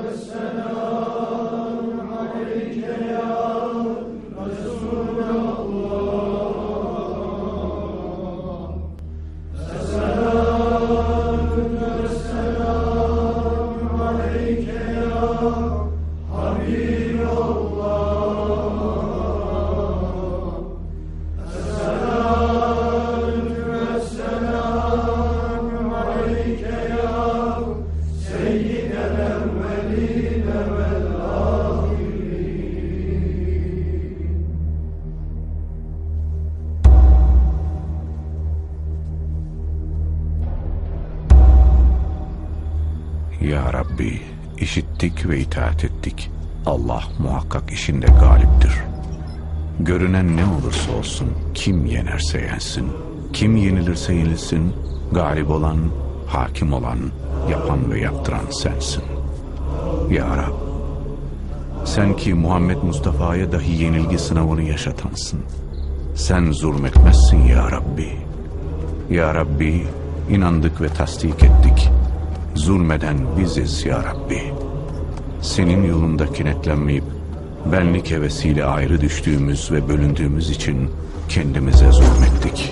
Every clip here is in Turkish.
Ya Rabbi, işittik ve itaat ettik. Allah muhakkak işinde galiptir. Görünen ne olursa olsun, kim yenerse yensin, kim yenilirse yenilsin, galip olan, hakim olan, yapan ve yaptıran sensin. Ya Rab, sen ki Muhammed Mustafa'ya dahi yenilgi sınavını yaşatansın. Sen zulmetmezsin ya Rabbi. Ya Rabbi, inandık ve tasdik ettik. Zulmeden biziz ya Rabbi. Senin yolunda kenetlenmeyip benlik hevesiyle ayrı düştüğümüz ve bölündüğümüz için kendimize zulmettik.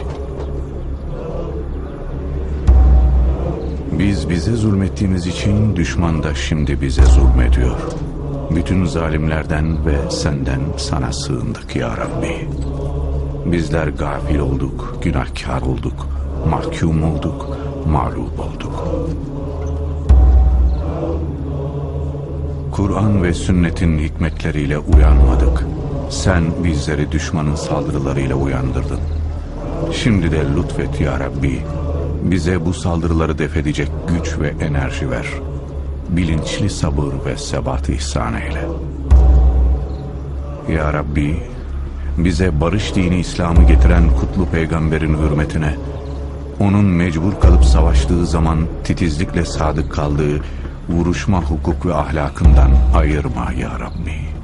Biz bize zulmettiğimiz için düşman da şimdi bize zulmediyor. Bütün zalimlerden ve senden sana sığındık ya Rabbi. Bizler gafil olduk, günahkar olduk, mahkum olduk, mağlup olduk. Kur'an ve sünnetin hikmetleriyle uyanmadık. Sen bizleri düşmanın saldırılarıyla uyandırdın. Şimdi de lütfet ya Rabbi, bize bu saldırıları def edecek güç ve enerji ver. Bilinçli sabır ve sebat ihsan eyle. Ya Rabbi, bize barış dini İslam'ı getiren kutlu peygamberin hürmetine, onun mecbur kalıp savaştığı zaman titizlikle sadık kaldığı vuruşma hukuk ve ahlakından ayırma ya Rabbi.